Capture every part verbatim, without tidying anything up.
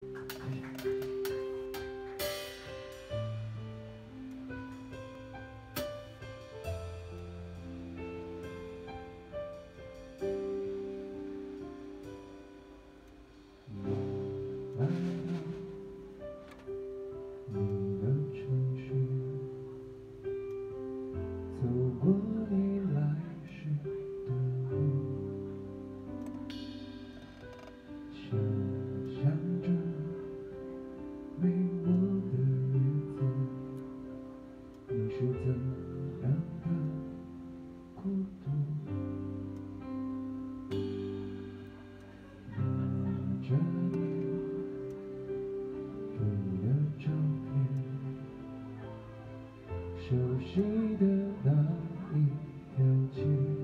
熟悉的那一条街，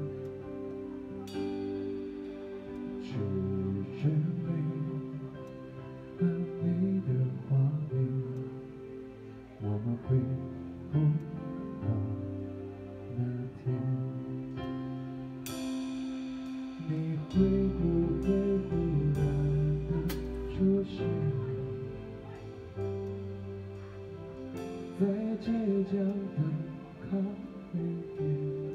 只是美很美的画面，我们回不到那天。你会不会忽然的出现在街角的咖啡店？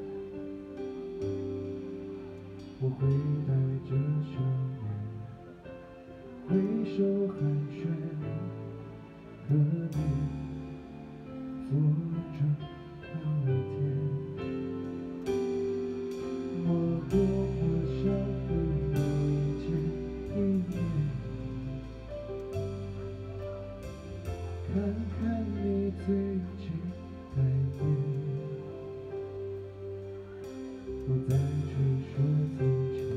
我会带着笑脸，挥手寒暄，和你坐着聊天。我多么想和你见一面，看看你最近改变，不再去说从前，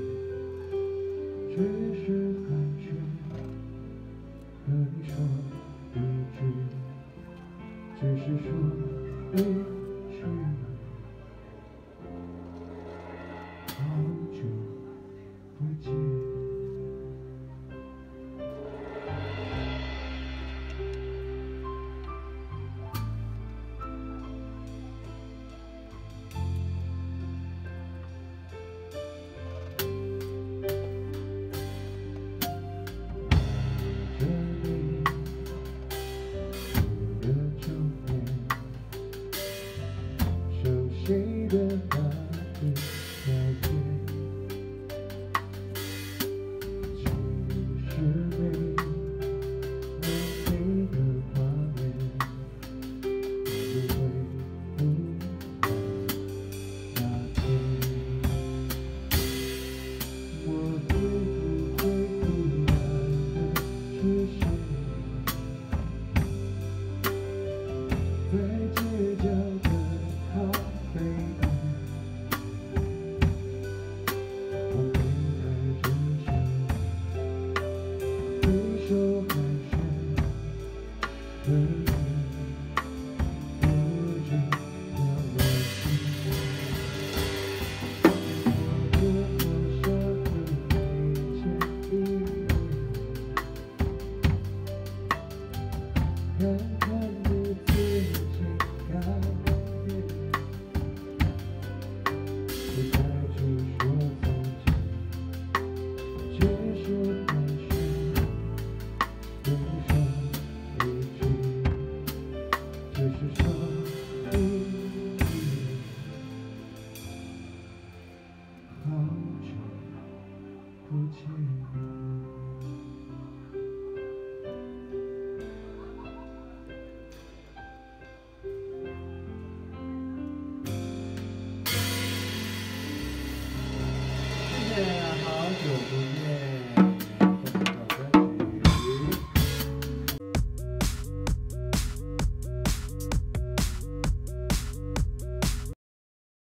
只是寒暄，和你说一句，只是说一句，好久不见。谁的那一条街，只是美美美的画面，我会不到那天。我会不会忽然的出现在街角的咖啡店？我会带着笑脸，挥手寒暄，和你不知道我心。我多么想和你见一面，看